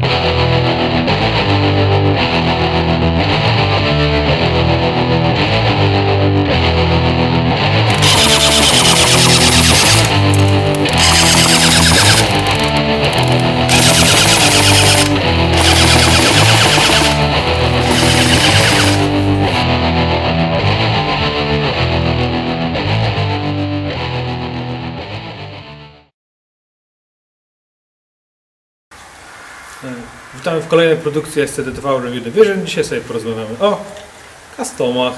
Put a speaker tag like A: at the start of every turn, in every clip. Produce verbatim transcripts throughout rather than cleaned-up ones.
A: Witamy w kolejnej produkcji S C D T V Review Division. Dzisiaj sobie porozmawiamy o customach.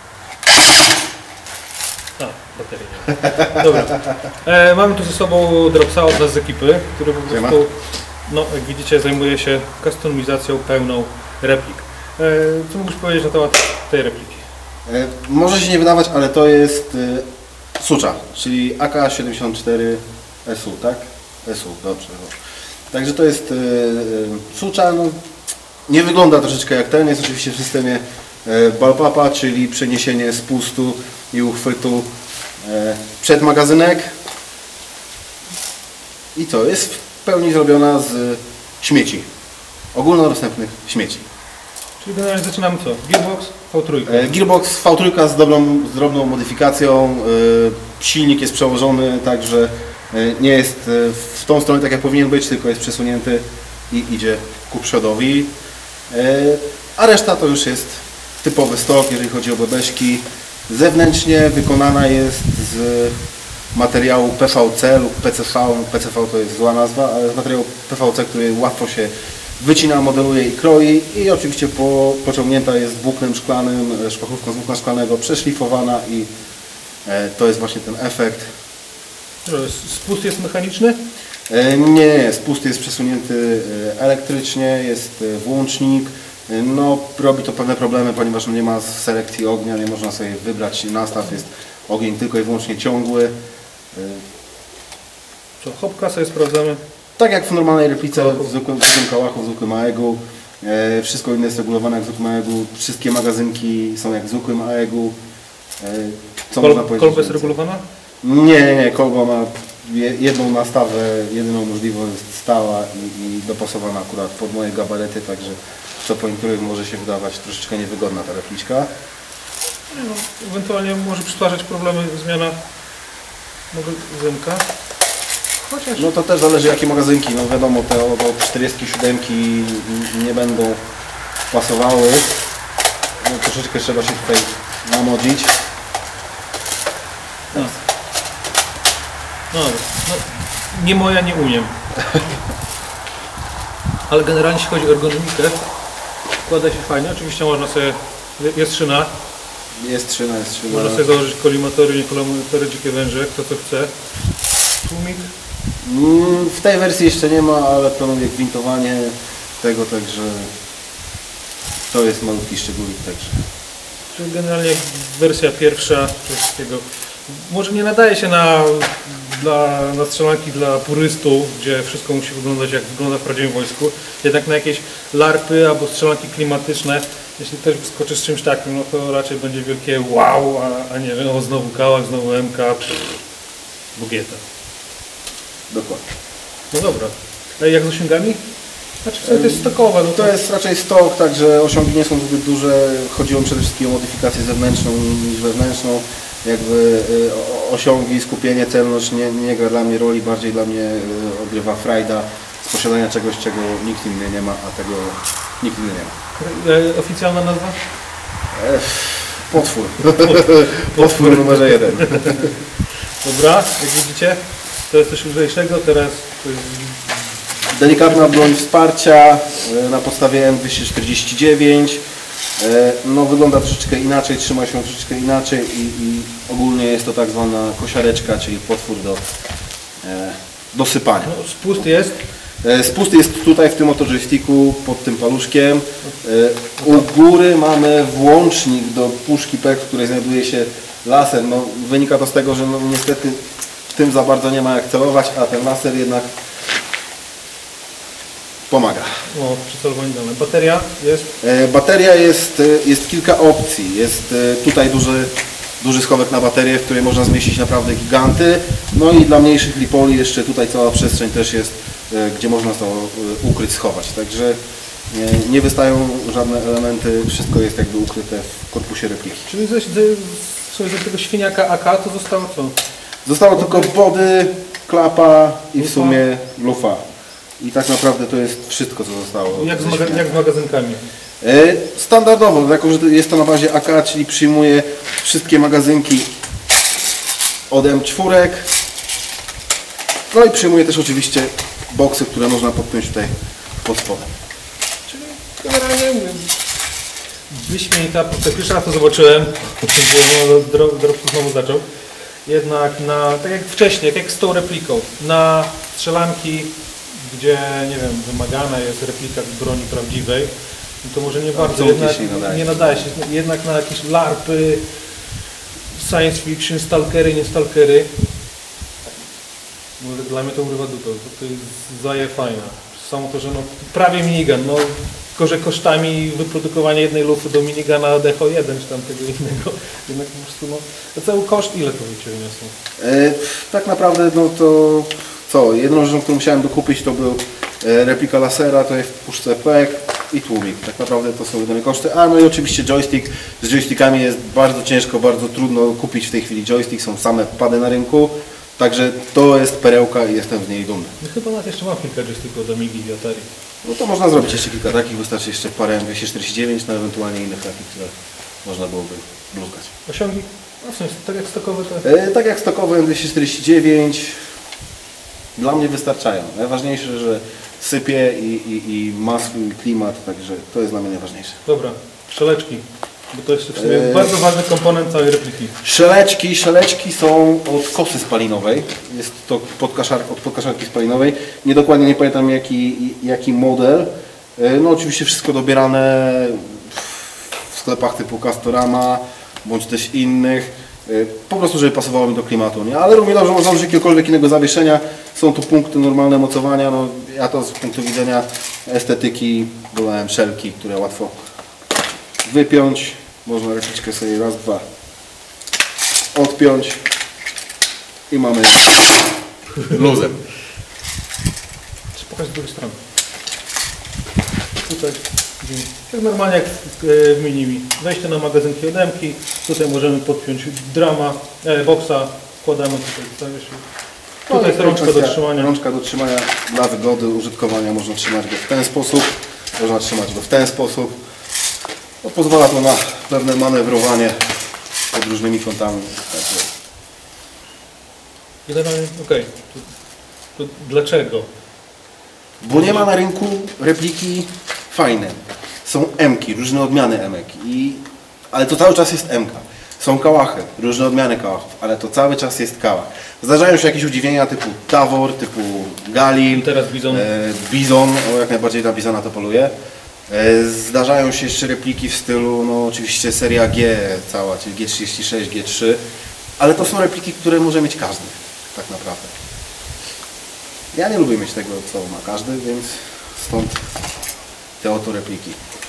A: A, baterii nie. Dobra. E, mamy tu ze sobą Dropsa od nas z ekipy, który po prostu, no, jak widzicie, zajmuje się kustomizacją pełną replik. E, co mógłbyś powiedzieć na temat tej repliki?
B: E, może się nie wydawać, ale to jest e, Sucha, czyli A K siedemdziesiąt cztery S U, tak? S U, dobrze. Także to jest e, Sucha, no, nie wygląda troszeczkę jak ten, jest oczywiście w systemie e, Bullpupa, czyli przeniesienie spustu i uchwytu e, przed magazynek. I co? Jest w pełni zrobiona z śmieci, ogólnodostępnych śmieci.
A: Czyli generalnie zaczynamy co? Gearbox V trzy.
B: E, Gearbox V trzy z, dobrą, z drobną modyfikacją, e, silnik jest przełożony, także nie jest w tą stronę tak jak powinien być, tylko jest przesunięty i idzie ku przodowi. A reszta to już jest typowy stok, jeżeli chodzi o bebeszki. Zewnętrznie wykonana jest z materiału P V C lub P C V. P C V to jest zła nazwa, ale z materiału P V C, który łatwo się wycina, modeluje i kroi. I oczywiście po, pociągnięta jest włóknem szklanym, szpachówką z włókna szklanego, przeszlifowana i to jest właśnie ten efekt.
A: Spust jest mechaniczny?
B: Nie, spust jest przesunięty elektrycznie, jest włącznik. No, robi to pewne problemy, ponieważ nie ma selekcji ognia, nie można sobie wybrać nastaw, jest ogień tylko i wyłącznie ciągły.
A: Co, hopka sobie sprawdzamy?
B: Tak jak w normalnej replice, w zwykłym, w zwykłym kałachu, w zwykłym A E G-u. Wszystko inne jest regulowane jak w zwykłym A E G-u. Wszystkie magazynki są jak w zwykłym A E G-u. Co
A: Kol,
B: można powiedzieć?
A: Kolba jest regulowana?
B: Nie, nie, nie. Kolba ma jedną nastawę, jedyną możliwość jest stała i, i dopasowana akurat pod moje gabaryty, także co po niektórych może się wydawać troszeczkę niewygodna ta repliczka.
A: No, ewentualnie może przysparzać problemy zmiana magazynka. Chociaż...
B: No to też zależy jakie magazynki, no wiadomo te od czterdzieści siedem nie będą pasowały. No, troszeczkę trzeba się tutaj namodzić.
A: No. No, no, nie moja, nie umiem. Ale generalnie jeśli chodzi o ergonomikę, składa się fajnie. Oczywiście można sobie, jest szyna.
B: Jest szyna, jest szyna.
A: Można sobie założyć kolimatory, nie kolimatory, dzikie węże, kto co chce. Tłumik.
B: W tej wersji jeszcze nie ma, ale planuję gwintowanie tego, także to jest malutki szczególik także.
A: Czyli generalnie wersja pierwsza wszystkiego. Może nie nadaje się na, dla, na strzelanki dla purystów, gdzie wszystko musi wyglądać jak wygląda w prawdziwym wojsku. Jednak na jakieś larpy albo strzelanki klimatyczne, jeśli ktoś wyskoczy z czymś takim, no to raczej będzie wielkie wow, a, a nie, no znowu kałak, znowu M K, bugieta.
B: Dokładnie.
A: No dobra. A jak z osiągami? Znaczy to jest stokowe. No to...
B: to jest raczej stok, także osiągi nie są zbyt duże. Chodziło przede wszystkim o modyfikację zewnętrzną niż wewnętrzną. Jakby osiągi, skupienie, celność nie, nie gra dla mnie roli, bardziej dla mnie odgrywa frajda z posiadania czegoś, czego nikt inny nie ma, a tego nikt inny nie ma.
A: E, oficjalna nazwa?
B: E, potwór. Potwór numer jeden.
A: Dobra, jak widzicie, to jest coś lżejszego, teraz to jest...
B: Delikatna broń wsparcia na podstawie M dwieście czterdzieści dziewięć. No, wygląda troszeczkę inaczej, trzyma się troszeczkę inaczej i, i ogólnie jest to tak zwana kosiareczka, czyli potwór do e, dosypania.
A: No, spust jest?
B: E, spust jest tutaj w tym oto joysticku pod tym paluszkiem. E, u góry mamy włącznik do puszki P E K, w której znajduje się laser. No, wynika to z tego, że no, niestety w tym za bardzo nie ma jak celować, a ten laser jednak pomaga.
A: O, przycelowanie dane. Bateria jest?
B: E, bateria jest, jest kilka opcji. Jest e, tutaj duży, duży schowek na baterię, w której można zmieścić naprawdę giganty. No i dla mniejszych lipoli jeszcze tutaj cała przestrzeń też jest e, gdzie można to e, ukryć, schować. Także nie, nie wystają żadne elementy, wszystko jest jakby ukryte w korpusie repliki.
A: Czyli ze, ze, ze tego świniaka A K to zostało co?
B: Zostało tylko body, klapa i w sumie lufa. I tak naprawdę to jest wszystko, co zostało.
A: Jak z, maga jak z magazynkami?
B: E, standardowo, jako że jest to na bazie A K, czyli przyjmuje wszystkie magazynki od M cztery. No i przyjmuje też oczywiście boksy, które można podpiąć tutaj pod spodem.
A: Czyli generalnie wyśmienita, pierwszy raz to zobaczyłem, bo Dropsu znowu zaczął. Jednak na, tak jak wcześniej, jak z tą repliką, na strzelanki, gdzie nie wiem, wymagana jest replika broni prawdziwej, to może nie bardzo, jednak,
B: nie nadaje.
A: nie nadaje się. Jednak na jakieś larpy, science fiction, stalkery, nie stalkery. Może dla mnie to urywa dupę, bo to jest zaje fajna. Samo to, że no prawie minigun, no tylko że kosztami wyprodukowania jednej lufy do minigana D H jeden czy tam tego innego, jednak po prostu no, to cały koszt ile to Cię wyniosło?
B: E, tak naprawdę no to co, jedną rzeczą, którą musiałem dokupić to był e, replika lasera, to jest w puszce P E K i tłumik. Tak naprawdę to są jedyne koszty, a no i oczywiście joystick. Z joystickami jest bardzo ciężko, bardzo trudno kupić w tej chwili joystick, są same pady na rynku. Także to jest perełka i jestem z niej dumny.
A: No chyba nawet jeszcze mam kilka joysticków do Amigi i Atari.
B: No to można zrobić jeszcze kilka takich, wystarczy jeszcze parę M dwieście czterdzieści dziewięć, no ewentualnie innych takich, które można byłoby bluzgać.
A: Osiągi? No w sensie, tak jak stokowe to...
B: E, tak jak stokowe M dwieście czterdzieści dziewięć, dla mnie wystarczają. Najważniejsze, że sypie i, i, i masło i klimat, także to jest dla mnie najważniejsze.
A: Dobra, szeleczki. Bo to jest w sumie
B: Eee.
A: bardzo ważny komponent całej repliki.
B: Szeleczki, szeleczki są od kosy spalinowej. Jest to podkaszar, od podkaszarki spalinowej. Niedokładnie nie pamiętam jaki, jaki model. No oczywiście wszystko dobierane w sklepach typu Castorama bądź też innych. Po prostu, żeby pasowało mi do klimatu. Nie? Ale równie dobrze można użyć jakiegokolwiek innego zawieszenia. Są tu punkty normalne mocowania. No, ja to z punktu widzenia estetyki wolałem szelki, które łatwo wypiąć. Można repliczkę sobie raz, dwa odpiąć i mamy luzem.
A: Czy pokaż z drugiej strony? Tutaj, tak normalnie jak w Minimi. Wejście na magazynki od M-ki. Tutaj możemy podpiąć drama, e, boksa. Wkładamy tutaj. Tutaj, tutaj jest rączka do trzymania.
B: Rączka do trzymania dla wygody użytkowania. Można trzymać go w ten sposób. Można trzymać go w ten sposób. No, pozwala to na pewne manewrowanie pod różnymi kątami. Także...
A: Generalnie, okej. To, to dlaczego?
B: Bo nie ma na rynku repliki fajne. Są M-ki, różne odmiany M-ek. I... Ale to cały czas jest M-ka. Są kałachy, różne odmiany kałachów, ale to cały czas jest kałach. Zdarzają się jakieś udziwienia typu Tavor, typu Galil,
A: Teraz Bizon.
B: E, Bizon, o, jak najbardziej na Bizona to poluje. E, zdarzają się jeszcze repliki w stylu, no oczywiście seria G cała, czyli G trzydzieści sześć, G trzy, ale to są repliki, które może mieć każdy, tak naprawdę. Ja nie lubię mieć tego, co ma każdy, więc stąd te oto repliki.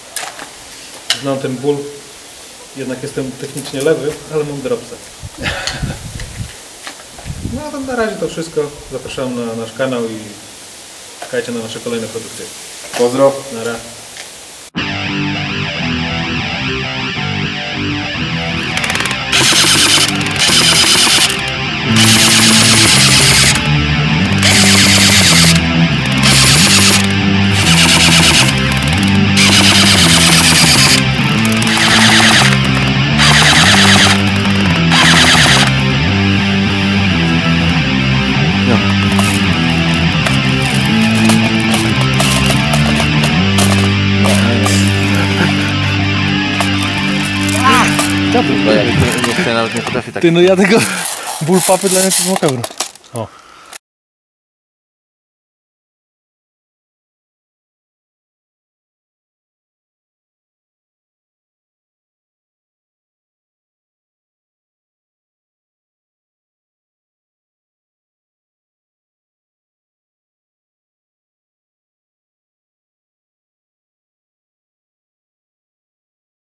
A: Znam ten ból. Jednak jestem technicznie lewy, ale mam dropsa. No a to na razie to wszystko. Zapraszam na nasz kanał i czekajcie na nasze kolejne produkcje.
B: Pozdro!
A: Nara.
C: Bo ja nie, nie, nie, nawet nie potrafię tak.
A: Ty, no ja tego bullpapy dla mnie to jest makabro. O.